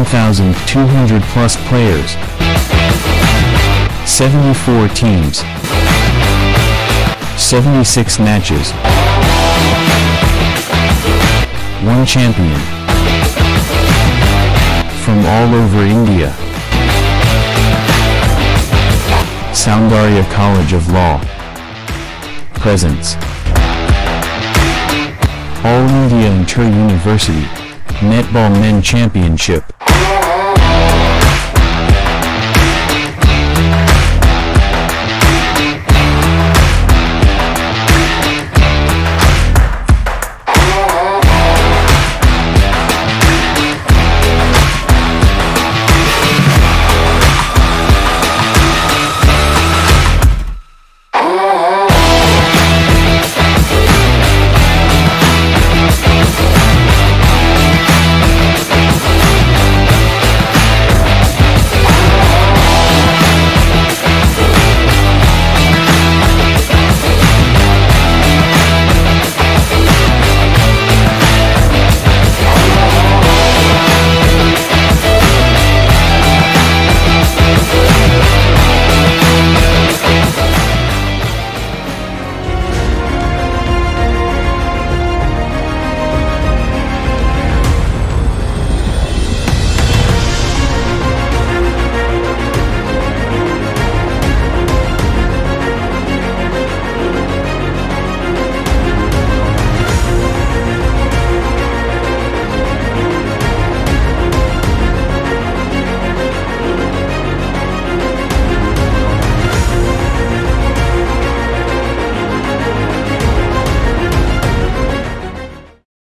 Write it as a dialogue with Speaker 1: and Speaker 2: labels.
Speaker 1: 1,200 plus players, 74 teams, 76 matches, 1 champion from all over India. Soundarya College of Law presents All India Interuniversity Netball Men Championship.